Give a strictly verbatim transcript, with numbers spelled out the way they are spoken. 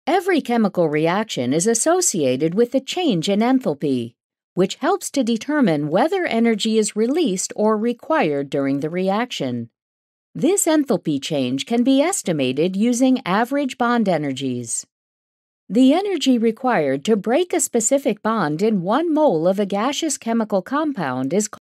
Every chemical reaction is associated with a change in enthalpy, which helps to determine whether energy is released or required during the reaction. This enthalpy change can be estimated using average bond energies. The energy required to break a specific bond in one mole of a gaseous chemical compound is